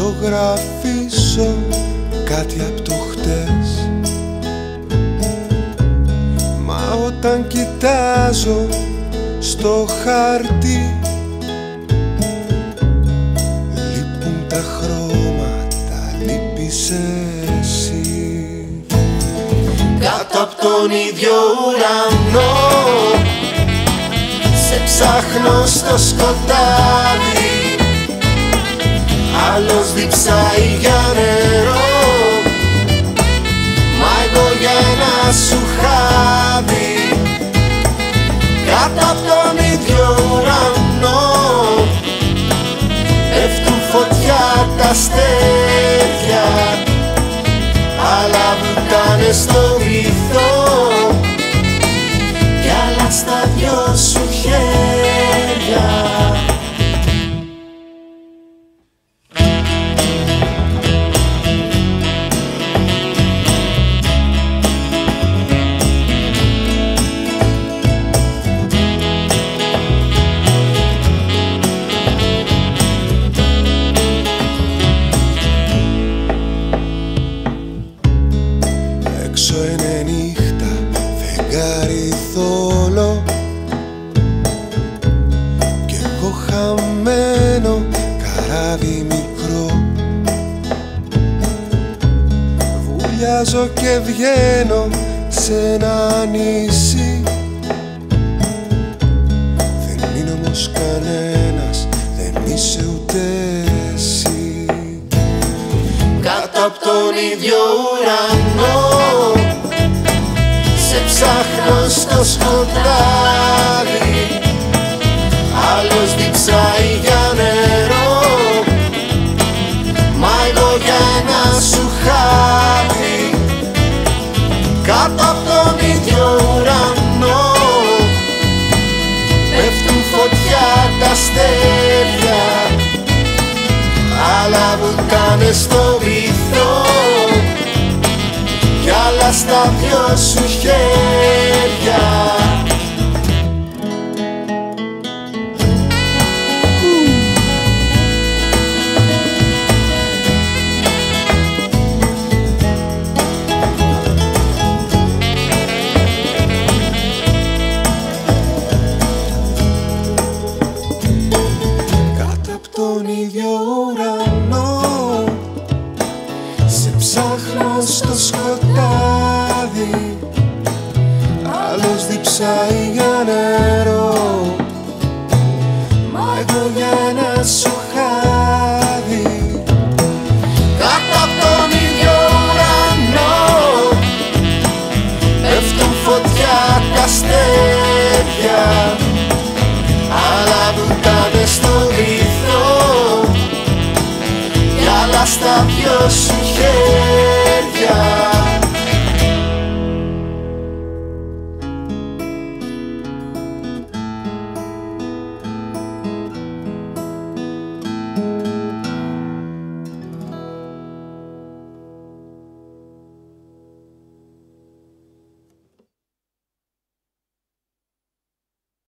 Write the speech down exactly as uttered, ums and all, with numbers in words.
ζωγραφίσω κάτι απ' το χτες. Μα όταν κοιτάζω στο χάρτη λείπουν τα χρώματα, λείπεις εσύ. Κάτω απ' τον ίδιο ουρανό σε ψάχνω στο σκοτάδι. Άλλος διψάει για νερό, μα εγώ για ένα σου χάδι. Κάτω απ' τον ίδιο ουρανό πέφτουν φωτιά τα αστέρια, άλλα βουτάνε στο βυθό κι άλλα στα δυο σου χέρια. Έξω είναι νύχτα, φεγγάρι θόλο κι εγώ χαμένο καράβι μικρό. Βουλιάζω και βγαίνω σε ένα νησί. Δεν είναι όμως κανένας, δεν είσαι ούτε εσύ. Κάτω απ' τον ίδιο ουρανό σε ψάχνω στο σκοτάδι. Άλλος διψάει για νερό, μα εγώ για ένα σου χάδι. Κάτω απ' τον ίδιο ουρανό πέφτουν φωτιά τα αστέρια, άλλα βουτάνε στο βυθό κι άλλα στα δυο σου χέρια. Κάτω απ' τον ίδιο ουρανό σε ψάχνω στο σκοτάδι. Άλλος διψάει για νερό, μα εγώ για ένα σου χάδι. Κάτω απ' τον ίδιο ουρανό πέφτουν φωτιά τα αστέρια, άλλα βουτάνε στο βυθό κι άλλα στα δυο σου